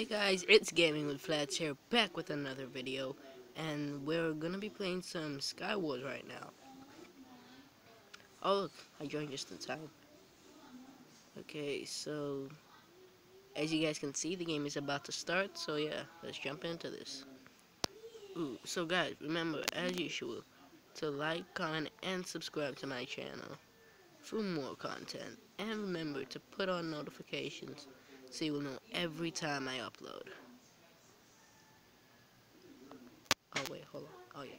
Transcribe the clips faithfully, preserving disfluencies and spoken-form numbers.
Hey guys, it's Gaming with Flats here, back with another video, and we're gonna be playing some Skywars right now. Oh look, I joined just in time. Okay, so as you guys can see, the game is about to start, so yeah, let's jump into this. Ooh, so guys, remember, as usual, to like, comment, and subscribe to my channel for more content, and remember to put on notifications so you will know every time I upload. Oh wait, hold on. Oh yeah.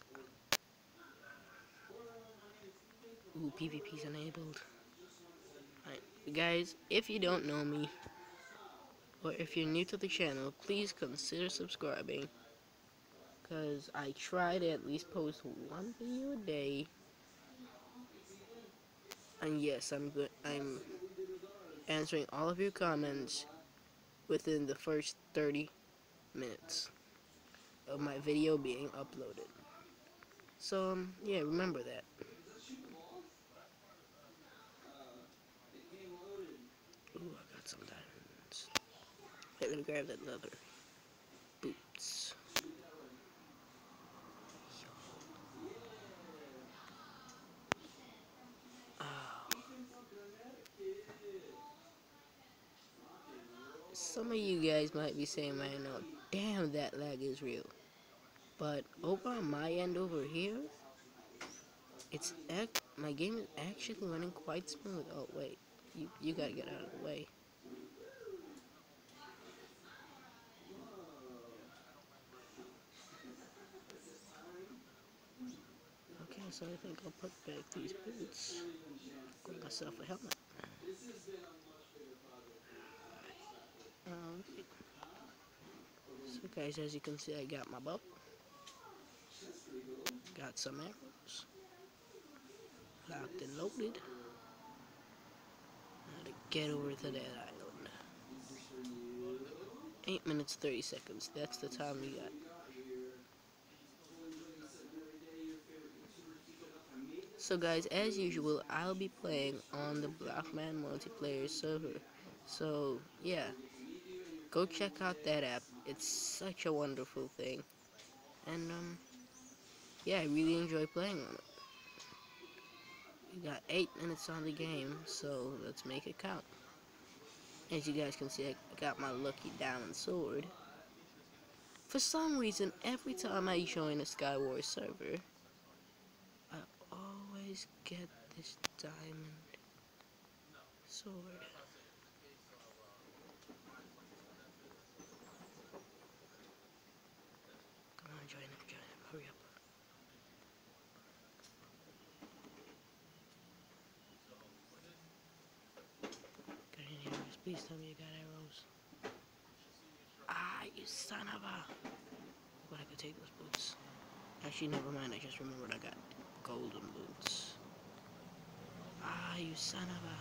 Ooh, PvP's enabled. Alright, guys, if you don't know me, or if you're new to the channel, please consider subscribing. Because I try to at least post one video a day. And yes, I'm good. I'm answering all of your comments within the first thirty minutes of my video being uploaded. So, um, yeah, remember that. Ooh, I got some diamonds. Wait, let me grab that leather. Boots. Oh. Some of you guys might be saying right now, damn, that lag is real. But over on my end over here, it's act my game is actually running quite smooth. Oh wait, you you gotta get out of the way. Okay, so I think I'll put back these boots. Got myself a helmet. Um, so guys, as you can see, I got my bow. Got some arrows. Locked and loaded. Now to get over to that island. Eight minutes thirty seconds. That's the time we got. So guys, as usual, I'll be playing on the Blockman multiplayer server. So yeah, go check out that app. It's such a wonderful thing. And um, yeah, I really enjoy playing on it. We got eight minutes on the game, so let's make it count. As you guys can see, I got my lucky diamond sword. For some reason, every time I join a Skywars server, I always get this diamond sword. Come on, join up, join up, hurry up. Got any arrows? Please tell me you got arrows. Ah, you son of a... But I could take those boots. Actually, never mind, I just remembered I got golden boots. Ah, you son of a...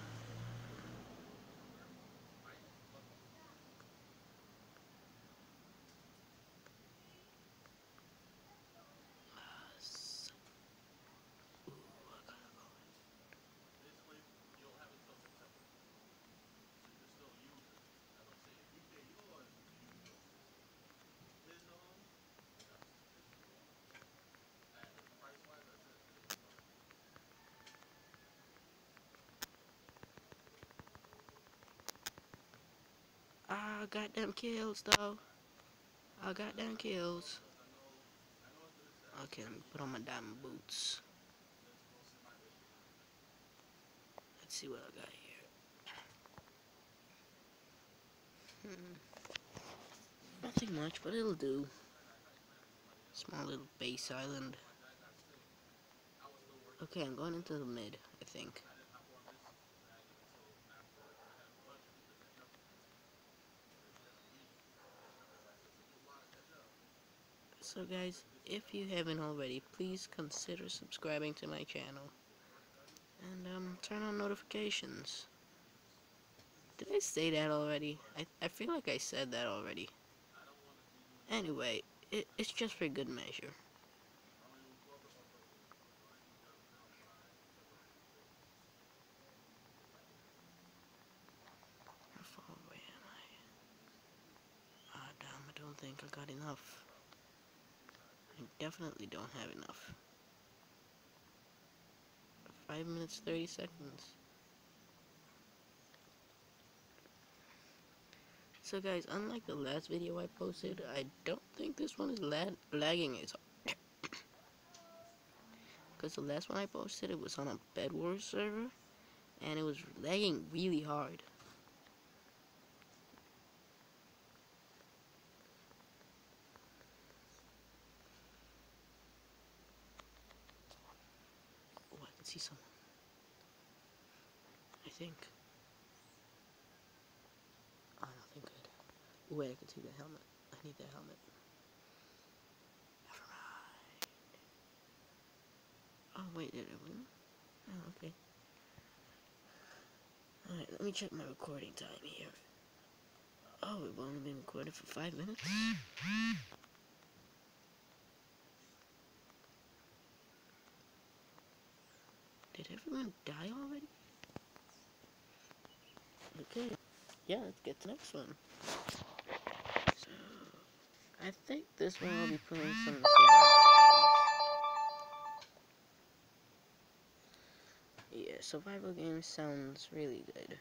Ah, got them kills though. I got them kills. Okay, let me put on my diamond boots. Let's see what I got here. Hmm. Nothing much, but it'll do. Small little base island. Okay, I'm going into the mid, I think. So guys, if you haven't already, please consider subscribing to my channel. And um, turn on notifications. Did I say that already? I, I feel like I said that already. Anyway, it, it's just for good measure. How far away am I? think I got enough. I definitely don't have enough. five minutes, thirty seconds. So guys, unlike the last video I posted, I don't think this one is lag lagging as hard. Because the last one I posted, it was on a Bed Wars server, and it was lagging really hard. Oh, I can see someone. I think. Oh, nothing good. Oh, wait, I can see the helmet. I need the helmet. Never mind. Oh, wait, did it win? Oh, okay. Alright, let me check my recording time here. Oh, we've only been recording for five minutes? Did everyone die already? Okay. Yeah, let's get to the next one. So, I think this one I'll be playing some survival games. Yeah, survival games sounds really good.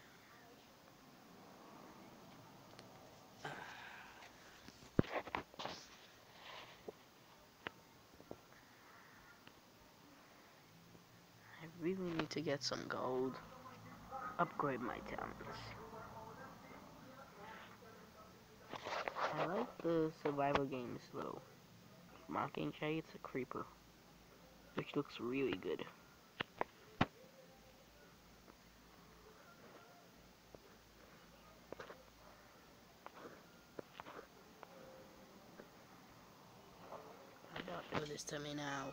I really need to get some gold. Upgrade my talents. I like the survival games though. Mockingjay, it's a creeper, which looks really good. Don't do this to me now.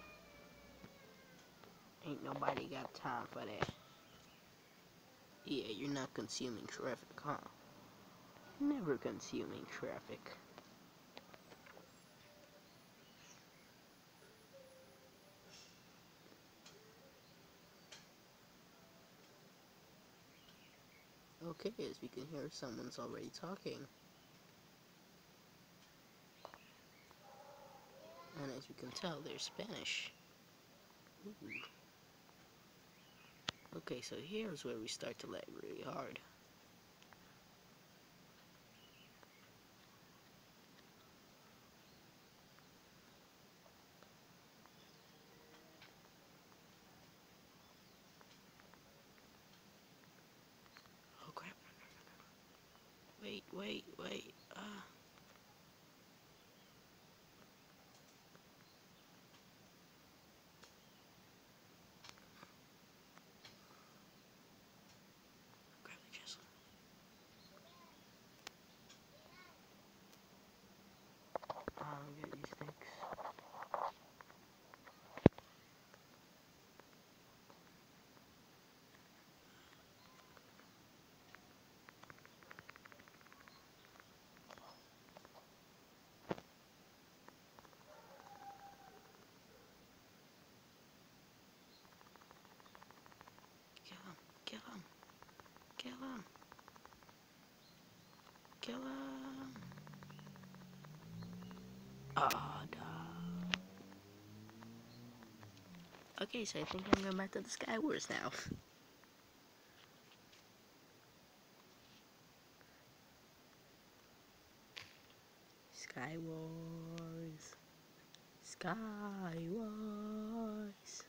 Ain't nobody got time for that. Yeah, you're not consuming traffic, huh? Never consuming traffic. Okay, as we can hear, someone's already talking. And as you can tell, they're Spanish. Ooh. Okay, so here's where we start to lag really hard. Oh crap. Wait, wait, wait. Ah. Uh. Grab the chest. I'll get these sticks. Kill him, kill him, kill him, kill him. Ah, duh. Okay, so I think I'm going back to the Sky Wars now. Sky Wars. Sky Wars.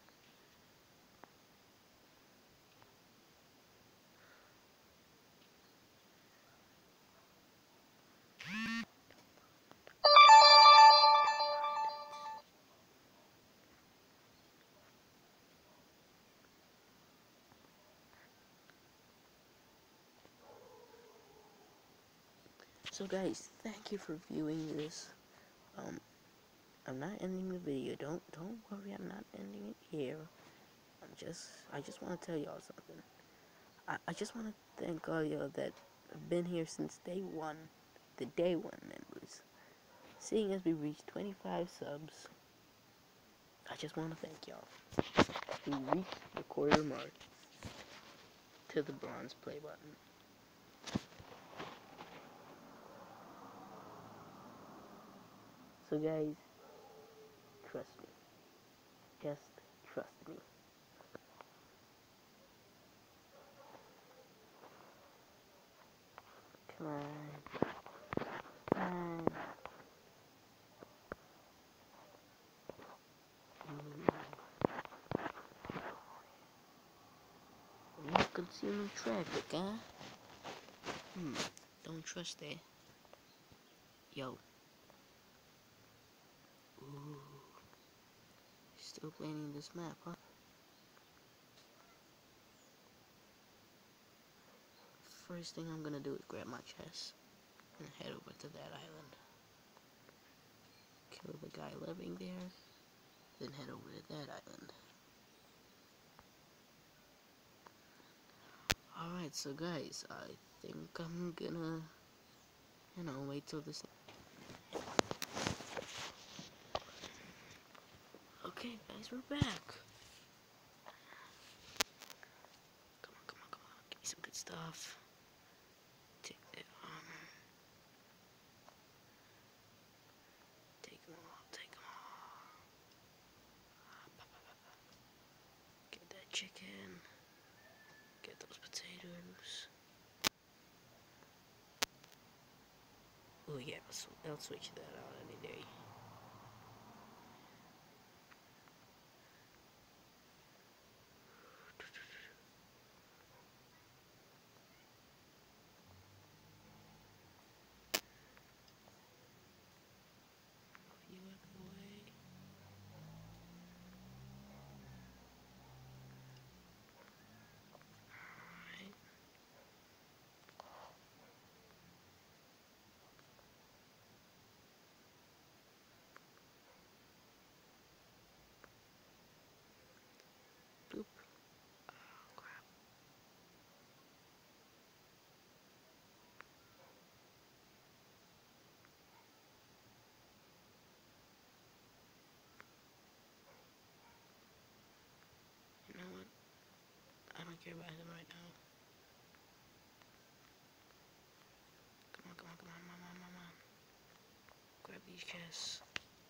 So guys, thank you for viewing this. Um, I'm not ending the video. Don't don't worry, I'm not ending it here. I'm just I just want to tell y'all something. I, I just want to thank all y'all that have been here since day one, the day one members. Seeing as we reached twenty-five subs, I just want to thank y'all. We reached the quarter mark to the bronze play button. So guys, trust me. Just trust me. Come on. Come on. No consuming traffic, huh? Hmm. Don't trust that. Yo. Ooh. Still planning this map, huh? First thing I'm gonna do is grab my chest and head over to that island. Kill the guy living there, then head over to that island. Alright, so guys, I think I'm gonna, you know, wait till this... Okay, guys, we're back. Come on, come on, come on. Give me some good stuff. Take that armor. Take them all, take them all. Get that chicken. Get those potatoes. Oh yeah, I'll, sw I'll switch that out any day. You out of the way. Alright. Boop. Oh crap. You know what? I don't care about him right now. Come on, come on, come on, come on, come on. Grab these chests.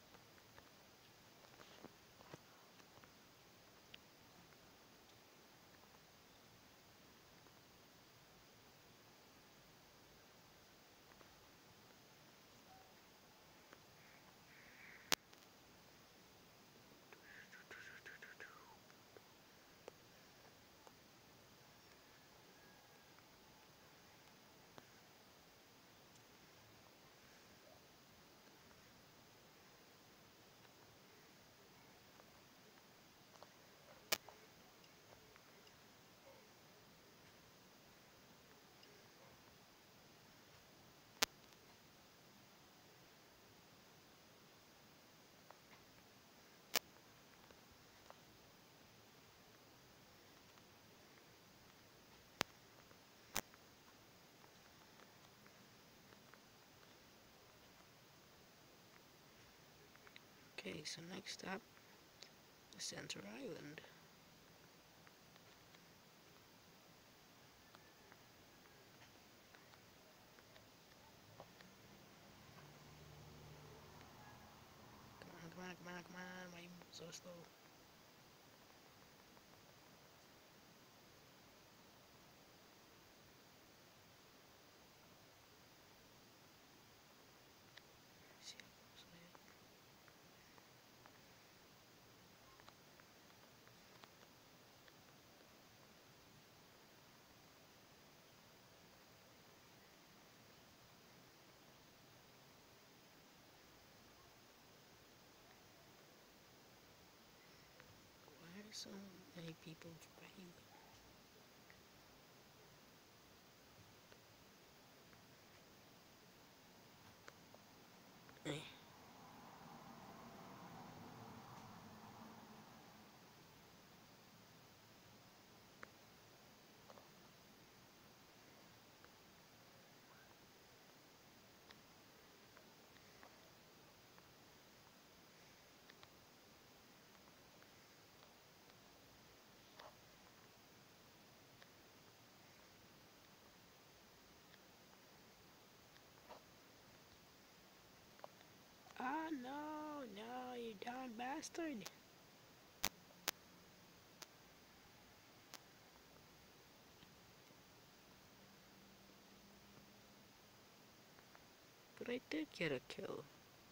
Okay, so next up, the center island. Come on, come on, come on, come on. Why are you moving so slow? See how close I am? Why are so many people fighting? Eh. bastard. But I did get a kill.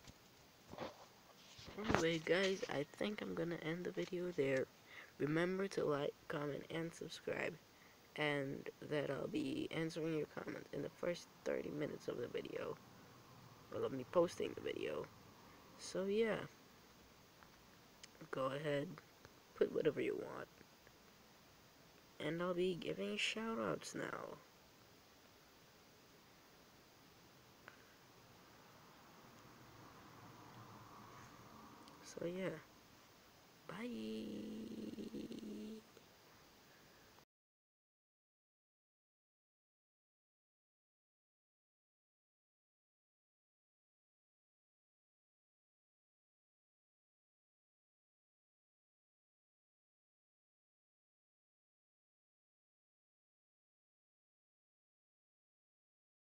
Anyway, guys, I think I'm gonna end the video there. Remember to like, comment, and subscribe. And that I'll be answering your comments in the first thirty minutes of the video. Well, of me posting the video. So, yeah. Go ahead. Put whatever you want. And I'll be giving shoutouts now. So, yeah. Bye.